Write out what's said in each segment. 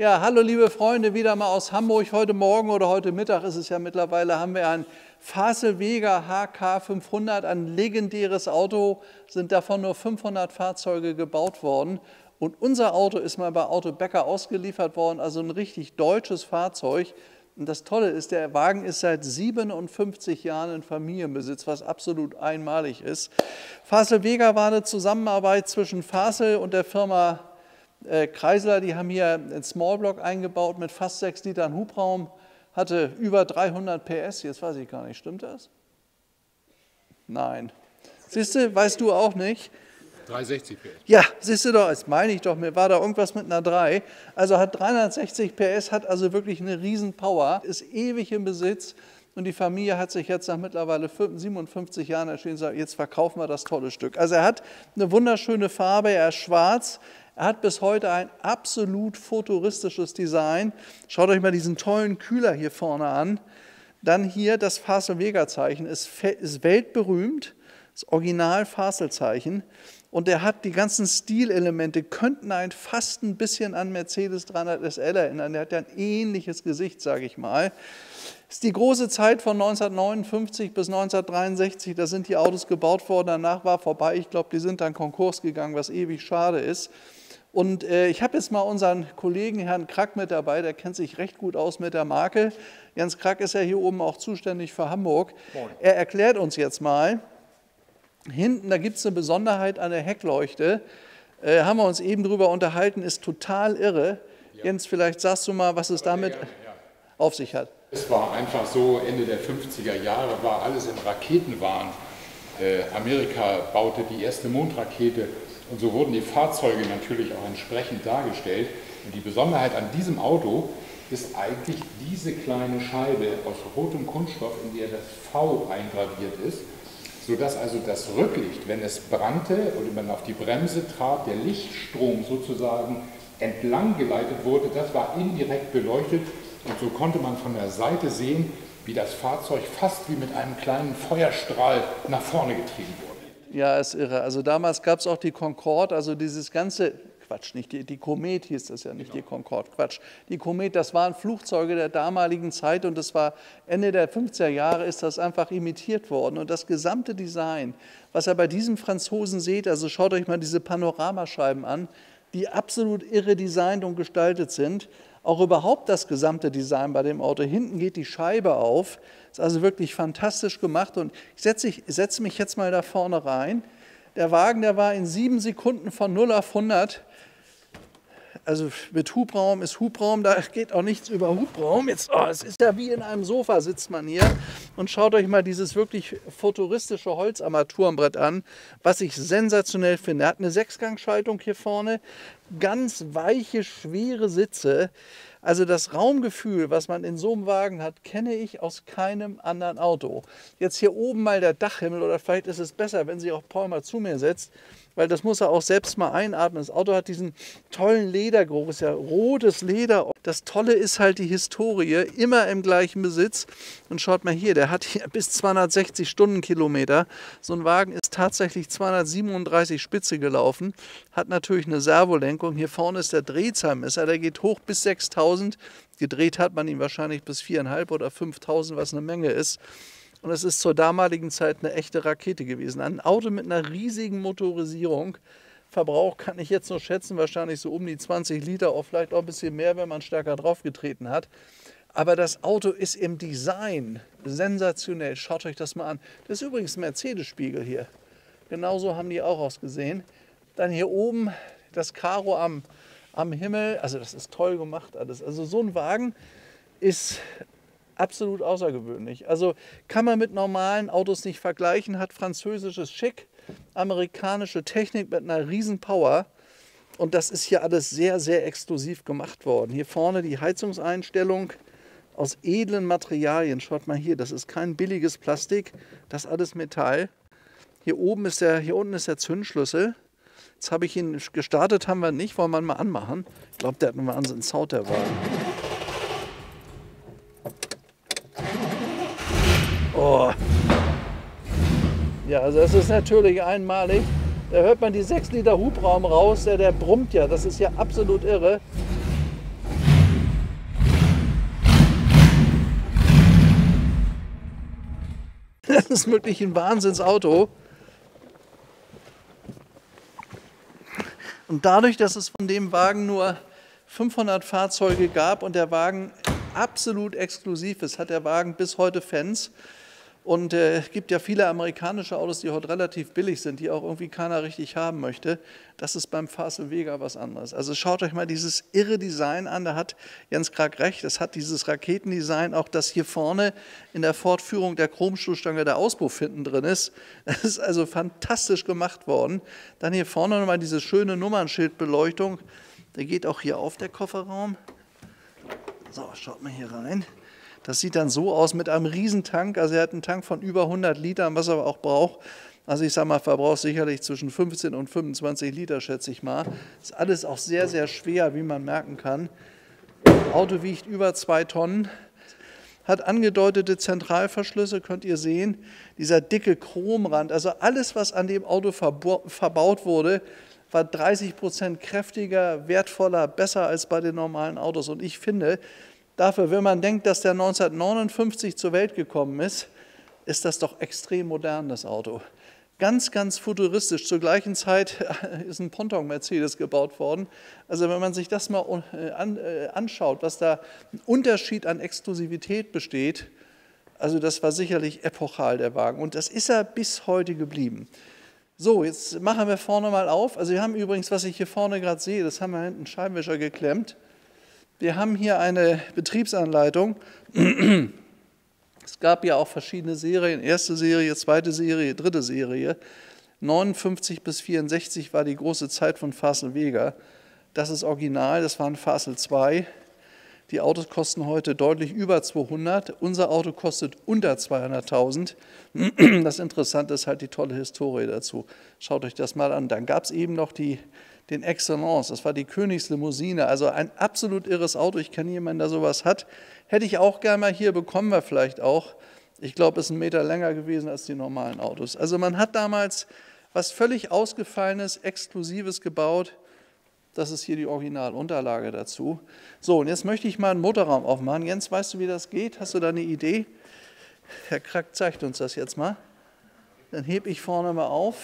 Ja, hallo liebe Freunde, wieder mal aus Hamburg. Heute Morgen oder heute Mittag ist es ja mittlerweile, haben wir ein Faselweger HK 500, ein legendäres Auto, sind davon nur 500 Fahrzeuge gebaut worden. Und unser Auto ist mal bei Auto Becker ausgeliefert worden, also ein richtig deutsches Fahrzeug. Und das Tolle ist, der Wagen ist seit 57 Jahren in Familienbesitz, was absolut einmalig ist. Faselweger war eine Zusammenarbeit zwischen Fasel und der Firma Kreisler. Die haben hier einen Smallblock eingebaut mit fast 6 Litern Hubraum, hatte über 300 PS, jetzt weiß ich gar nicht, stimmt das? Nein. Siehst du, weißt du auch nicht? 360 PS. Ja, siehst du doch, das meine ich doch, mir war da irgendwas mit einer 3. Also hat 360 PS, hat also wirklich eine riesen Power, ist ewig im Besitz und die Familie hat sich jetzt nach mittlerweile 57 Jahren entschieden, jetzt verkaufen wir das tolle Stück. Also er hat eine wunderschöne Farbe, er ist schwarz, er hat bis heute ein absolut futuristisches Design. Schaut euch mal diesen tollen Kühler hier vorne an. Dann hier das Faselweger-Zeichen, ist weltberühmt, das Original-Fasel-Zeichen. Und er hat die ganzen Stilelemente, könnten einen fast ein bisschen an Mercedes 300 SL erinnern. Der hat ja ein ähnliches Gesicht, sage ich mal. Das ist die große Zeit von 1959 bis 1963, da sind die Autos gebaut worden, danach war vorbei. Ich glaube, die sind dann Konkurs gegangen, was ewig schade ist. Und ich habe jetzt mal unseren Kollegen Herrn Krack mit dabei, der kennt sich recht gut aus mit der Marke. Jens Krack ist ja hier oben auch zuständig für Hamburg. Moin. Er erklärt uns jetzt mal, hinten, da gibt es eine Besonderheit an der Heckleuchte, haben wir uns eben drüber unterhalten, ist total irre. Ja. Jens, vielleicht sagst du mal, was es damit auf sich hat. Es war einfach so, Ende der 50er Jahre war alles in Raketenwahn. Amerika baute die erste Mondrakete und so wurden die Fahrzeuge natürlich auch entsprechend dargestellt. Und die Besonderheit an diesem Auto ist eigentlich diese kleine Scheibe aus rotem Kunststoff, in der das V eingraviert ist, sodass also das Rücklicht, wenn es brannte oder man auf die Bremse trat, der Lichtstrom sozusagen entlang geleitet wurde, das war indirekt beleuchtet und so konnte man von der Seite sehen, wie das Fahrzeug fast wie mit einem kleinen Feuerstrahl nach vorne getrieben wurde. Ja, ist irre. Also damals gab es auch die Concorde, also dieses ganze, Quatsch, nicht die Komet hieß das ja, nicht genau. Die Concorde, Quatsch. Die Komet, das waren Flugzeuge der damaligen Zeit und das war Ende der 50er Jahre ist das einfach imitiert worden. Und das gesamte Design, was ihr bei diesem Franzosen seht, also schaut euch mal diese Panoramascheiben an, die absolut irre designt und gestaltet sind. Auch überhaupt das gesamte Design bei dem Auto. Hinten geht die Scheibe auf, ist also wirklich fantastisch gemacht. Und ich setze mich jetzt mal da vorne rein. Der Wagen, der war in 7 Sekunden von 0 auf 100. Also mit Hubraum ist Hubraum, da geht auch nichts über Hubraum. Jetzt, es ist ja wie in einem Sofa, sitzt man hier. Und schaut euch mal dieses wirklich futuristische Holzarmaturenbrett an, was ich sensationell finde. Er hat eine 6-Gang-Schaltung hier vorne, ganz weiche, schwere Sitze. Also das Raumgefühl, was man in so einem Wagen hat, kenne ich aus keinem anderen Auto. Jetzt hier oben mal der Dachhimmel, oder vielleicht ist es besser, wenn sich auch Paul mal zu mir setzt, weil das muss er auch selbst mal einatmen. Das Auto hat diesen tollen Ledergeruch, ist ja rotes Leder. Das Tolle ist halt die Historie, immer im gleichen Besitz. Und schaut mal hier, der hat hier bis 260 Stundenkilometer. So ein Wagen ist tatsächlich 237 Spitze gelaufen, hat natürlich eine Servolenkung. Hier vorne ist der Drehzahlmesser, der geht hoch bis 6000. Gedreht hat man ihn wahrscheinlich bis 4.500 oder 5.000, was eine Menge ist. Und es ist zur damaligen Zeit eine echte Rakete gewesen. Ein Auto mit einer riesigen Motorisierung. Verbrauch kann ich jetzt nur schätzen, wahrscheinlich so um die 20 Liter, auch vielleicht auch ein bisschen mehr, wenn man stärker draufgetreten hat. Aber das Auto ist im Design sensationell. Schaut euch das mal an. Das ist übrigens ein Mercedes-Spiegel hier. Genauso haben die auch ausgesehen. Dann hier oben das Karo am Himmel. Also das ist toll gemacht alles. Also so ein Wagen ist absolut außergewöhnlich. Also kann man mit normalen Autos nicht vergleichen, hat französisches Schick, amerikanische Technik mit einer riesen Power und das ist hier alles sehr, sehr exklusiv gemacht worden. Hier vorne die Heizungseinstellung aus edlen Materialien. Schaut mal hier, das ist kein billiges Plastik, das ist alles Metall. Hier unten ist der Zündschlüssel. Jetzt habe ich ihn gestartet, haben wir nicht, wollen wir mal anmachen. Ich glaube, der hat einen Wahnsinn Sound, der Wagen. Oh. Ja, also das ist natürlich einmalig. Da hört man die 6 Liter Hubraum raus, der brummt ja. Das ist ja absolut irre. Das ist wirklich ein Wahnsinnsauto. Und dadurch, dass es von dem Wagen nur 500 Fahrzeuge gab und der Wagen absolut exklusiv ist, hat der Wagen bis heute Fans. Und es gibt ja viele amerikanische Autos, die heute relativ billig sind, die auch irgendwie keiner richtig haben möchte. Das ist beim Facel Vega was anderes. Also schaut euch mal dieses irre Design an, da hat Jens Krag recht, es hat dieses Raketendesign, auch dass hier vorne in der Fortführung der Chromstoßstange der Auspuff hinten drin ist. Das ist also fantastisch gemacht worden. Dann hier vorne nochmal diese schöne Nummernschildbeleuchtung. Der geht auch hier auf, der Kofferraum. So, schaut mal hier rein. Das sieht dann so aus mit einem Riesentank. Also er hat einen Tank von über 100 Litern, was er aber auch braucht. Also ich sage mal, verbraucht sicherlich zwischen 15 und 25 Liter, schätze ich mal. Ist alles auch sehr, sehr schwer, wie man merken kann. Das Auto wiegt über 2 Tonnen. Hat angedeutete Zentralverschlüsse, könnt ihr sehen. Dieser dicke Chromrand, also alles, was an dem Auto verbaut wurde, war 30% kräftiger, wertvoller, besser als bei den normalen Autos. Und ich finde, dafür, wenn man denkt, dass der 1959 zur Welt gekommen ist, ist das doch extrem modern, das Auto. Ganz, ganz futuristisch. Zur gleichen Zeit ist ein Ponton-Mercedes gebaut worden. Also wenn man sich das mal anschaut, was da ein Unterschied an Exklusivität besteht, also das war sicherlich epochal, der Wagen. Und das ist er bis heute geblieben. So, jetzt machen wir vorne mal auf. Also wir haben übrigens, was ich hier vorne gerade sehe, das haben wir hinten einen Scheibenwischer geklemmt. Wir haben hier eine Betriebsanleitung. Es gab ja auch verschiedene Serien, erste Serie, zweite Serie, dritte Serie. 59 bis 64 war die große Zeit von Facel Vega. Das ist original, das war ein Facel 2. Die Autos kosten heute deutlich über 200. Unser Auto kostet unter 200.000. Das Interessante ist halt die tolle Historie dazu. Schaut euch das mal an. Dann gab es eben noch den Excellence, das war die Königslimousine, also ein absolut irres Auto. Ich kenne jemanden, der sowas hat. Hätte ich auch gerne mal hier, bekommen wir vielleicht auch. Ich glaube, es ist 1 Meter länger gewesen als die normalen Autos. Also man hat damals was völlig Ausgefallenes, Exklusives gebaut. Das ist hier die Originalunterlage dazu. So, und jetzt möchte ich mal einen Motorraum aufmachen. Jens, weißt du, wie das geht? Hast du da eine Idee? Herr Krag zeigt uns das jetzt mal. Dann hebe ich vorne mal auf.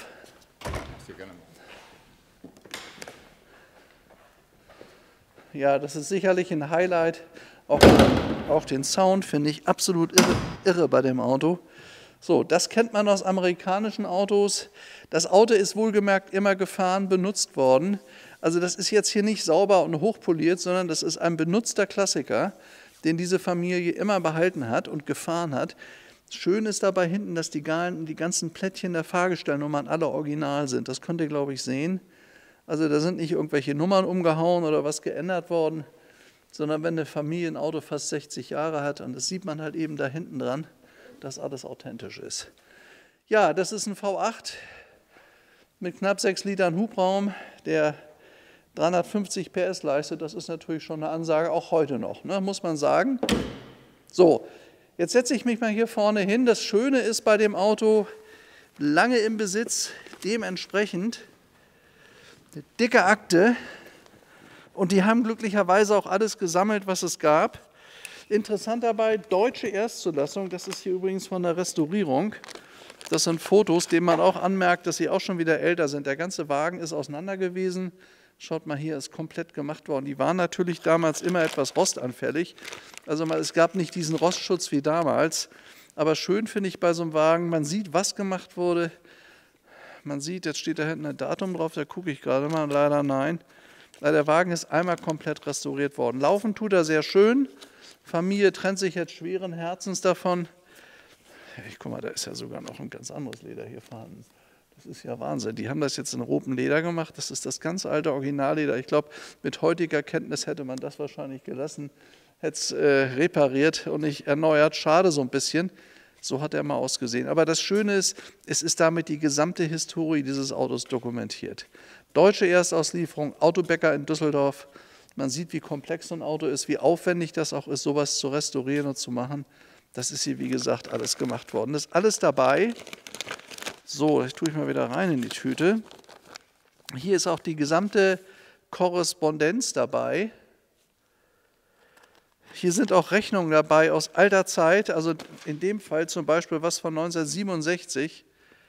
Ja, das ist sicherlich ein Highlight. Auch den Sound finde ich absolut irre bei dem Auto. So, das kennt man aus amerikanischen Autos. Das Auto ist wohlgemerkt immer gefahren, benutzt worden. Also das ist jetzt hier nicht sauber und hochpoliert, sondern das ist ein benutzter Klassiker, den diese Familie immer behalten hat und gefahren hat. Schön ist dabei hinten, dass die ganzen Plättchen der Fahrgestellnummern alle original sind. Das könnt ihr, glaube ich, sehen. Also da sind nicht irgendwelche Nummern umgehauen oder was geändert worden, sondern wenn eine Familie ein Auto fast 60 Jahre hat, und das sieht man halt eben da hinten dran, dass alles authentisch ist. Ja, das ist ein V8 mit knapp 6 Litern Hubraum, der 350 PS leistet. Das ist natürlich schon eine Ansage, auch heute noch, ne, muss man sagen. So, jetzt setze ich mich mal hier vorne hin. Das Schöne ist bei dem Auto, lange im Besitz, dementsprechend eine dicke Akte. Und die haben glücklicherweise auch alles gesammelt, was es gab. Interessant dabei, deutsche Erstzulassung, das ist hier übrigens von der Restaurierung. Das sind Fotos, denen man auch anmerkt, dass sie auch schon wieder älter sind. Der ganze Wagen ist auseinander gewesen. Schaut mal hier, ist komplett gemacht worden. Die waren natürlich damals immer etwas rostanfällig. Also es gab nicht diesen Rostschutz wie damals. Aber schön finde ich bei so einem Wagen, man sieht, was gemacht wurde. Man sieht, jetzt steht da hinten ein Datum drauf, da gucke ich gerade mal, leider nein. Der Wagen ist einmal komplett restauriert worden. Laufen tut er sehr schön. Familie trennt sich jetzt schweren Herzens davon. Guck mal, da ist ja sogar noch ein ganz anderes Leder hier vorhanden. Das ist ja Wahnsinn. Die haben das jetzt in rotem Leder gemacht. Das ist das ganz alte Originalleder. Ich glaube, mit heutiger Kenntnis hätte man das wahrscheinlich gelassen, hätte es repariert und nicht erneuert. Schade so ein bisschen. So hat er mal ausgesehen. Aber das Schöne ist, es ist damit die gesamte Historie dieses Autos dokumentiert. Deutsche Erstauslieferung, Autobäcker in Düsseldorf. Man sieht, wie komplex so ein Auto ist, wie aufwendig das auch ist, sowas zu restaurieren und zu machen. Das ist hier, wie gesagt, alles gemacht worden. Das ist alles dabei. So, das tue ich mal wieder rein in die Tüte. Hier ist auch die gesamte Korrespondenz dabei. hier sind auch Rechnungen dabei aus alter Zeit, also in dem Fall zum Beispiel was von 1967.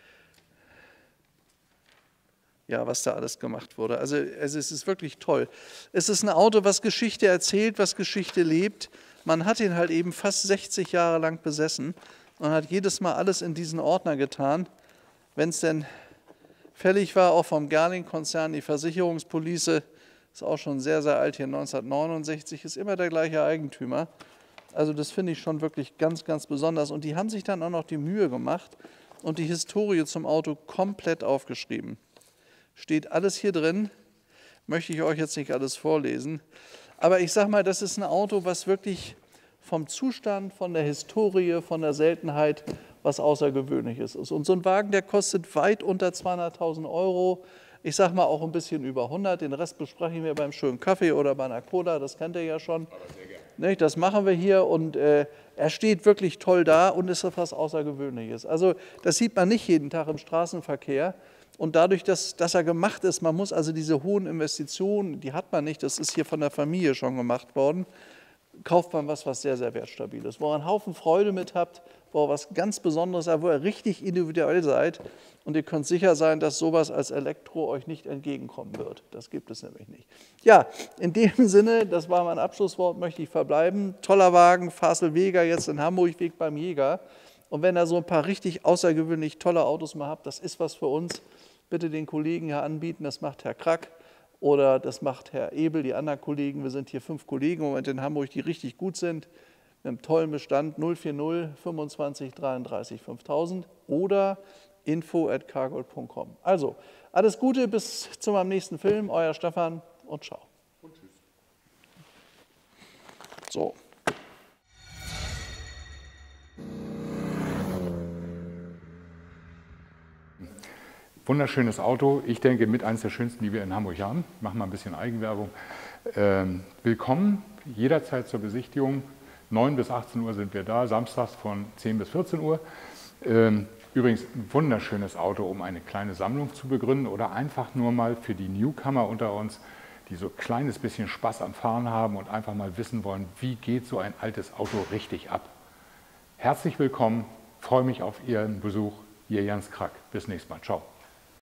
Ja, was da alles gemacht wurde. Also es ist wirklich toll. Es ist ein Auto, was Geschichte erzählt, was Geschichte lebt. Man hat ihn halt eben fast 60 Jahre lang besessen und hat jedes Mal alles in diesen Ordner getan. Wenn es denn fällig war, auch vom Gerling-Konzern, die Versicherungspolice, ist auch schon sehr, sehr alt hier, 1969, ist immer der gleiche Eigentümer. Also das finde ich schon wirklich ganz, ganz besonders. Und die haben sich dann auch noch die Mühe gemacht und die Historie zum Auto komplett aufgeschrieben. Steht alles hier drin, möchte ich euch jetzt nicht alles vorlesen. Aber ich sage mal, das ist ein Auto, was wirklich vom Zustand, von der Historie, von der Seltenheit was Außergewöhnliches ist. Und so ein Wagen, der kostet weit unter 200.000 €. Ich sage mal auch ein bisschen über 100. Den Rest besprechen wir beim schönen Kaffee oder bei einer Cola, das kennt ihr ja schon. Aber sehr gerne. Das machen wir hier und er steht wirklich toll da und ist was Außergewöhnliches. Also das sieht man nicht jeden Tag im Straßenverkehr. Und dadurch, dass er gemacht ist, man muss also diese hohen Investitionen, die hat man nicht, das ist hier von der Familie schon gemacht worden, kauft man was sehr, sehr wertstabil ist, wo ihr einen Haufen Freude mit habt, wo ihr was ganz Besonderes habt, wo ihr richtig individuell seid und ihr könnt sicher sein, dass sowas als Elektro euch nicht entgegenkommen wird. Das gibt es nämlich nicht. Ja, in dem Sinne, das war mein Abschlusswort, möchte ich verbleiben. Toller Wagen, Farsel-Weger, jetzt in Hamburg, Weg beim Jäger. Und wenn ihr so ein paar richtig außergewöhnlich tolle Autos mal habt, das ist was für uns, bitte den Kollegen hier anbieten, das macht Herr Krack oder das macht Herr Ebel, die anderen Kollegen. Wir sind hier 5 Kollegen im Moment in Hamburg, die richtig gut sind, mit einem tollen Bestand 040 25 33 5000 oder info@cargold.com. Also, alles Gute, bis zum nächsten Film, euer Stefan und ciao. Und tschüss. So. Wunderschönes Auto, ich denke mit eines der schönsten, die wir in Hamburg haben. Machen wir ein bisschen Eigenwerbung. Willkommen jederzeit zur Besichtigung. 9 bis 18 Uhr sind wir da, samstags von 10 bis 14 Uhr. Übrigens ein wunderschönes Auto, um eine kleine Sammlung zu begründen oder einfach nur mal für die Newcomer unter uns, die so ein kleines bisschen Spaß am Fahren haben und einfach mal wissen wollen, wie geht so ein altes Auto richtig ab. Herzlich willkommen, freue mich auf Ihren Besuch. Ihr Jens Krack. Bis nächstes Mal. Ciao.